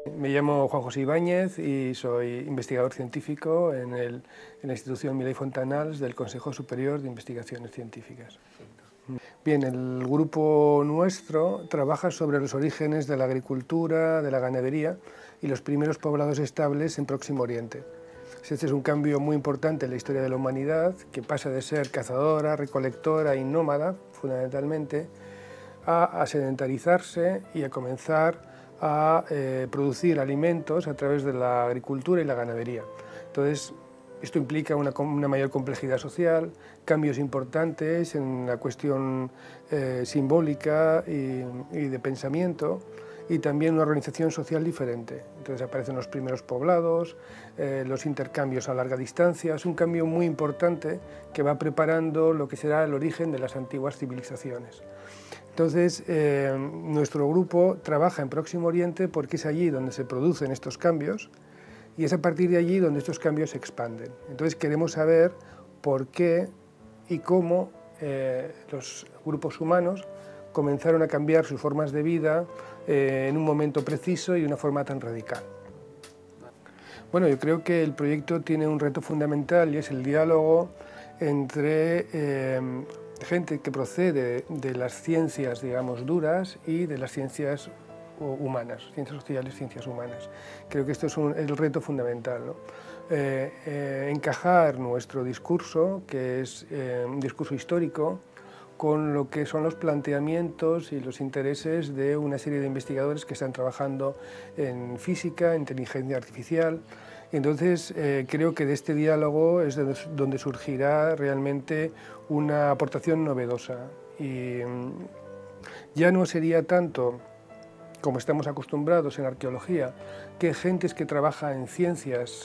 Me llamo Juan José Ibáñez y soy investigador científico en la institución Milay Fontanals del Consejo Superior de Investigaciones Científicas. Bien, el grupo nuestro trabaja sobre los orígenes de la agricultura, de la ganadería y los primeros poblados estables en Próximo Oriente. Este es un cambio muy importante en la historia de la humanidad, que pasa de ser cazadora, recolectora y nómada, fundamentalmente, a sedentarizarse y a comenzar a producir alimentos a través de la agricultura y la ganadería. Entonces, esto implica una mayor complejidad social, cambios importantes en la cuestión simbólica y de pensamiento, y también una organización social diferente. Entonces aparecen los primeros poblados, los intercambios a larga distancia. Es un cambio muy importante que va preparando lo que será el origen de las antiguas civilizaciones. Entonces, nuestro grupo trabaja en Próximo Oriente porque es allí donde se producen estos cambios y es a partir de allí donde estos cambios se expanden. Entonces queremos saber por qué y cómo los grupos humanos comenzaron a cambiar sus formas de vida en un momento preciso y de una forma tan radical. Bueno, yo creo que el proyecto tiene un reto fundamental y es el diálogo entre gente que procede de las ciencias, digamos, duras y de las ciencias humanas, ciencias sociales, ciencias humanas. Creo que esto es el reto fundamental, ¿no? Encajar nuestro discurso, que es un discurso histórico, con lo que son los planteamientos y los intereses de una serie de investigadores que están trabajando en física, inteligencia artificial. Entonces, creo que de este diálogo es donde surgirá realmente una aportación novedosa. Y ya no sería tanto, como estamos acostumbrados en arqueología, que gentes que trabajan en ciencias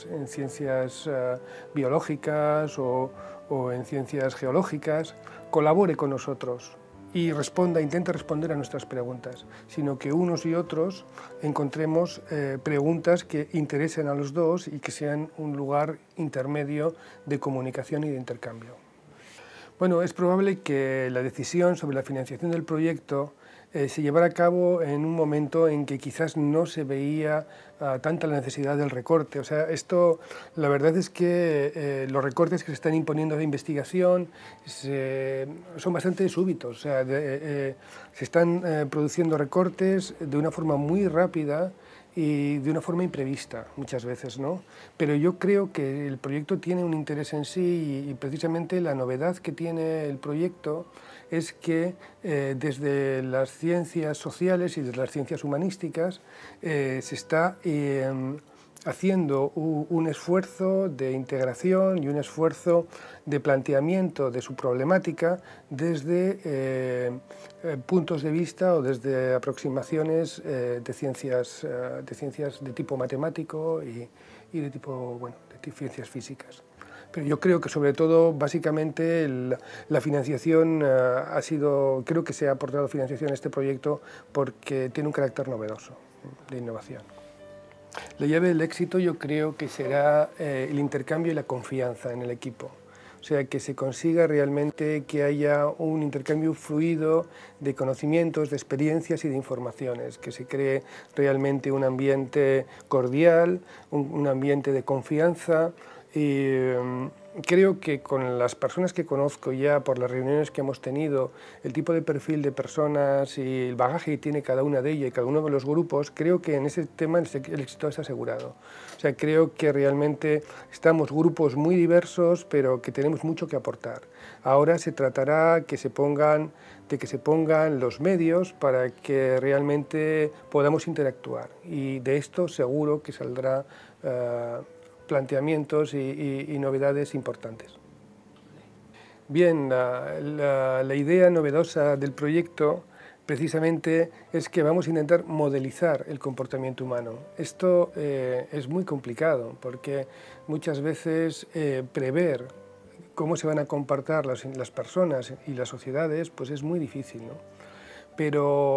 biológicas o en ciencias geológicas, colabore con nosotros y intente responder a nuestras preguntas, sino que unos y otros encontremos preguntas que interesen a los dos y que sean un lugar intermedio de comunicación y de intercambio. Bueno, es probable que la decisión sobre la financiación del proyecto se llevara a cabo en un momento en que quizás no se veía tanta la necesidad del recorte. O sea, la verdad es que los recortes que se están imponiendo de investigación son bastante súbitos. O sea, se están produciendo recortes de una forma muy rápida y de una forma imprevista muchas veces, ¿no? Pero yo creo que el proyecto tiene un interés en sí y precisamente la novedad que tiene el proyecto es que desde las ciencias sociales y desde las ciencias humanísticas se está haciendo un esfuerzo de integración y un esfuerzo de planteamiento de su problemática desde puntos de vista o desde aproximaciones de ciencias de tipo matemático y de tipo, bueno, de ciencias físicas. Pero yo creo que sobre todo, básicamente, la financiación creo que se ha aportado financiación a este proyecto porque tiene un carácter novedoso de innovación. La llave del éxito yo creo que será el intercambio y la confianza en el equipo. O sea, que se consiga realmente que haya un intercambio fluido de conocimientos, de experiencias y de informaciones, que se cree realmente un ambiente cordial, un ambiente de confianza. Y creo que con las personas que conozco ya por las reuniones que hemos tenido, el tipo de perfil de personas y el bagaje que tiene cada una de ellas y cada uno de los grupos, creo que en ese tema el éxito es asegurado. O sea, creo que realmente estamos grupos muy diversos, pero que tenemos mucho que aportar. Ahora se tratará de que se pongan los medios para que realmente podamos interactuar. Y de esto seguro que saldrá planteamientos y novedades importantes. Bien, la idea novedosa del proyecto precisamente es que vamos a intentar modelizar el comportamiento humano. Esto es muy complicado porque muchas veces prever cómo se van a comportar las personas y las sociedades pues es muy difícil, ¿no? Pero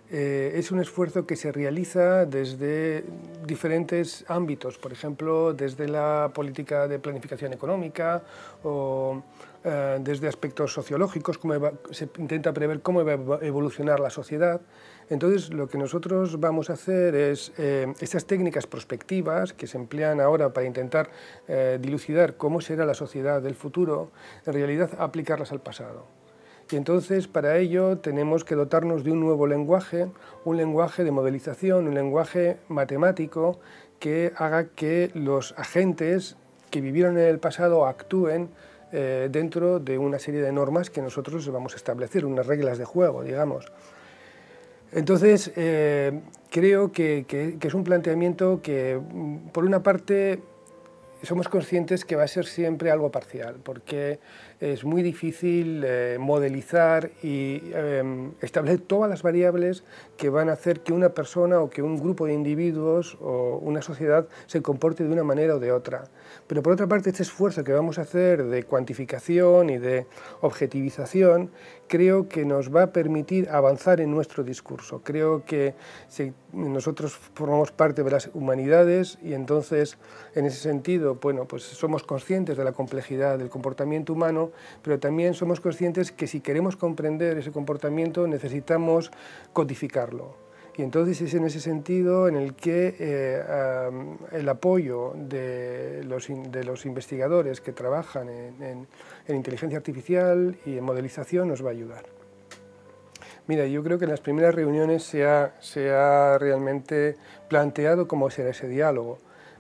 es un esfuerzo que se realiza desde diferentes ámbitos, por ejemplo, desde la política de planificación económica o desde aspectos sociológicos, se intenta prever cómo va a evolucionar la sociedad. Entonces, lo que nosotros vamos a hacer es estas técnicas prospectivas que se emplean ahora para intentar dilucidar cómo será la sociedad del futuro, en realidad aplicarlas al pasado. Y entonces, para ello, tenemos que dotarnos de un nuevo lenguaje, un lenguaje de modelización, un lenguaje matemático que haga que los agentes que vivieron en el pasado actúen dentro de una serie de normas que nosotros vamos a establecer, unas reglas de juego, digamos. Entonces, creo que es un planteamiento que, por una parte, somos conscientes que va a ser siempre algo parcial, porque es muy difícil modelizar y establecer todas las variables que van a hacer que una persona o que un grupo de individuos o una sociedad se comporte de una manera o de otra. Pero por otra parte, este esfuerzo que vamos a hacer de cuantificación y de objetivización, creo que nos va a permitir avanzar en nuestro discurso. Creo que nosotros formamos parte de las humanidades y entonces, en ese sentido, bueno, pues somos conscientes de la complejidad del comportamiento humano, pero también somos conscientes que si queremos comprender ese comportamiento necesitamos codificarlo. Y entonces es en ese sentido en el que el apoyo de los investigadores que trabajan en inteligencia artificial y en modelización nos va a ayudar. Mira, yo creo que en las primeras reuniones se ha realmente planteado cómo será ese diálogo.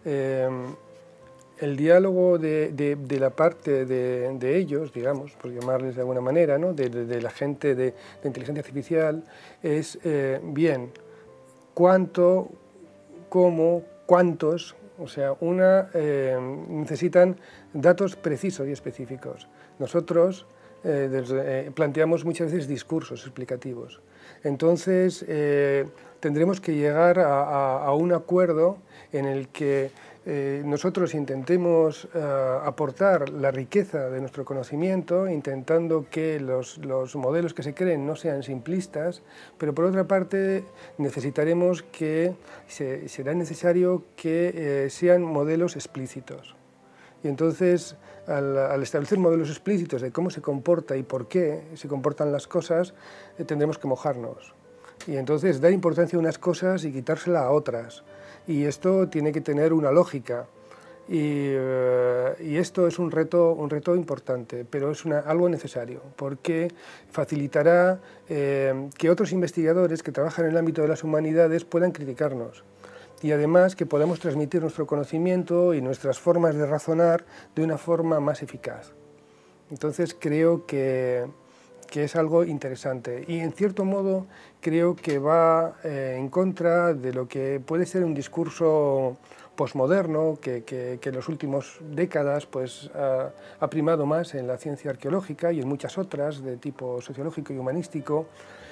El diálogo de la parte de ellos, digamos, por llamarles de alguna manera, ¿no? de la gente de inteligencia artificial, es bien, cuánto, cómo, cuántos, o sea, necesitan datos precisos y específicos. Nosotros planteamos muchas veces discursos explicativos. Entonces, tendremos que llegar a un acuerdo en el que nosotros intentemos aportar la riqueza de nuestro conocimiento, intentando que los modelos que se creen no sean simplistas, pero por otra parte necesitaremos será necesario que sean modelos explícitos. Y entonces, al establecer modelos explícitos de cómo se comporta y por qué se comportan las cosas, tendremos que mojarnos. Y entonces dar importancia a unas cosas y quitársela a otras. Y esto tiene que tener una lógica. Y esto es un reto importante, pero es algo necesario, porque facilitará que otros investigadores que trabajan en el ámbito de las humanidades puedan criticarnos. Y además que podamos transmitir nuestro conocimiento y nuestras formas de razonar de una forma más eficaz. Entonces creo que es algo interesante y en cierto modo creo que va en contra de lo que puede ser un discurso posmoderno que en las últimas décadas pues, ha primado más en la ciencia arqueológica y en muchas otras de tipo sociológico y humanístico.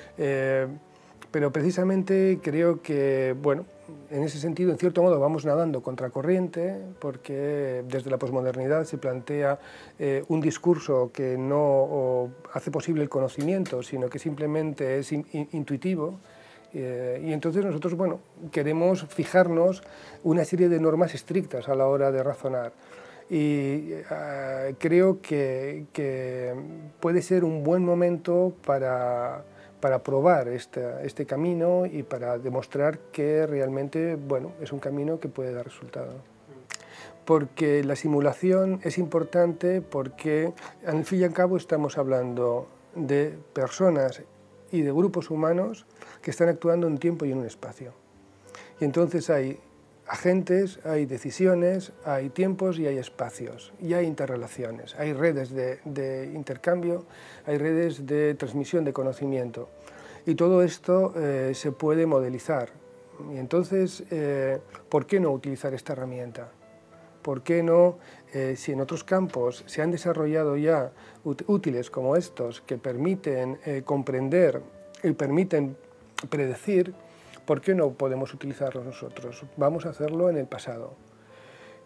Pero precisamente creo que, bueno, en ese sentido, en cierto modo, vamos nadando contracorriente, porque desde la posmodernidad se plantea un discurso que no hace posible el conocimiento, sino que simplemente es intuitivo. Y entonces nosotros, bueno, queremos fijarnos una serie de normas estrictas a la hora de razonar. Y creo que puede ser un buen momento para probar este camino y para demostrar que realmente, bueno, es un camino que puede dar resultado. Porque la simulación es importante porque, al fin y al cabo, estamos hablando de personas y de grupos humanos que están actuando en un tiempo y en un espacio. Y entonces hay agentes, hay decisiones, hay tiempos y hay espacios, y hay interrelaciones, hay redes de intercambio, hay redes de transmisión de conocimiento. Y todo esto se puede modelizar. Y entonces, ¿por qué no utilizar esta herramienta? ¿Por qué no, si en otros campos se han desarrollado ya útiles como estos que permiten comprender y permiten predecir, ¿por qué no podemos utilizarlos nosotros? Vamos a hacerlo en el pasado.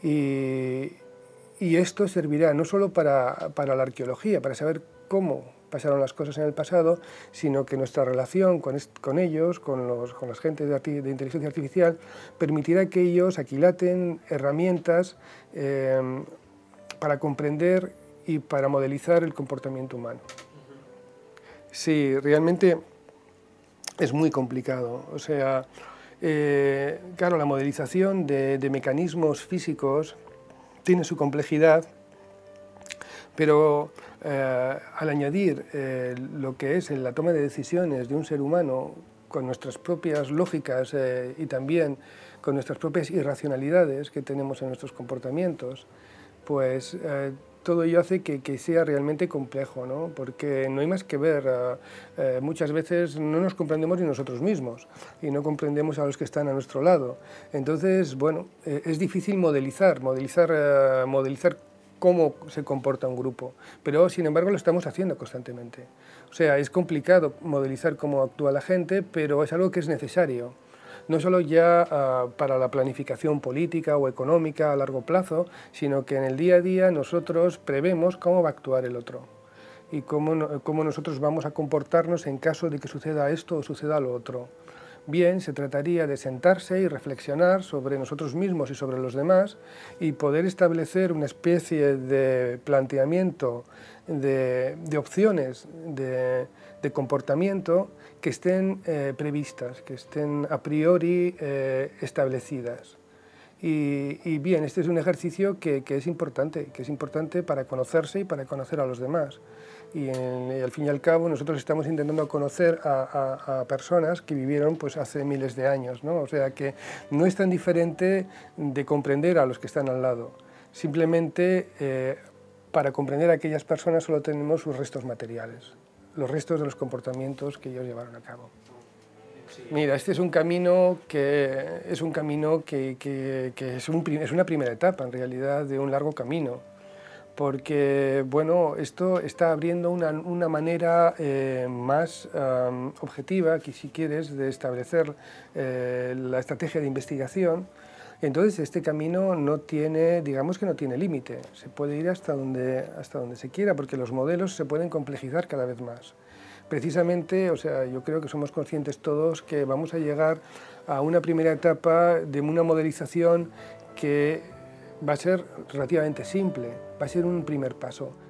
Y esto servirá no solo para la arqueología, para saber cómo, pasaron las cosas en el pasado, sino que nuestra relación con ellos, con las gentes de inteligencia artificial, permitirá que ellos aquilaten herramientas para comprender y para modelizar el comportamiento humano. Sí, realmente es muy complicado. O sea, claro, la modelización de mecanismos físicos tiene su complejidad, pero al añadir lo que es la toma de decisiones de un ser humano con nuestras propias lógicas y también con nuestras propias irracionalidades que tenemos en nuestros comportamientos, pues todo ello hace que sea realmente complejo, ¿no? Porque no hay más que ver, muchas veces no nos comprendemos ni nosotros mismos y no comprendemos a los que están a nuestro lado. Entonces, bueno, es difícil modelizar cómo se comporta un grupo, pero sin embargo lo estamos haciendo constantemente. O sea, es complicado modelizar cómo actúa la gente, pero es algo que es necesario. No solo ya para la planificación política o económica a largo plazo, sino que en el día a día nosotros prevemos cómo va a actuar el otro y cómo nosotros vamos a comportarnos en caso de que suceda esto o suceda lo otro. Bien, se trataría de sentarse y reflexionar sobre nosotros mismos y sobre los demás y poder establecer una especie de planteamiento, de opciones de comportamiento que estén previstas, que estén a priori establecidas. Y bien, este es un ejercicio que es importante para conocerse y para conocer a los demás. Y al fin y al cabo nosotros estamos intentando conocer a personas que vivieron pues, hace miles de años, ¿no? O sea que no es tan diferente de comprender a los que están al lado. Simplemente para comprender a aquellas personas solo tenemos sus restos materiales, los restos de los comportamientos que ellos llevaron a cabo. Mira, este es un camino que es una primera etapa, en realidad, de un largo camino, porque, bueno, esto está abriendo una manera más objetiva, que si quieres, de establecer la estrategia de investigación. Entonces, este camino no tiene, digamos que no tiene límite, se puede ir hasta donde se quiera, porque los modelos se pueden complejizar cada vez más. Precisamente, o sea, yo creo que somos conscientes todos que vamos a llegar a una primera etapa de una modelización que va a ser relativamente simple, va a ser un primer paso.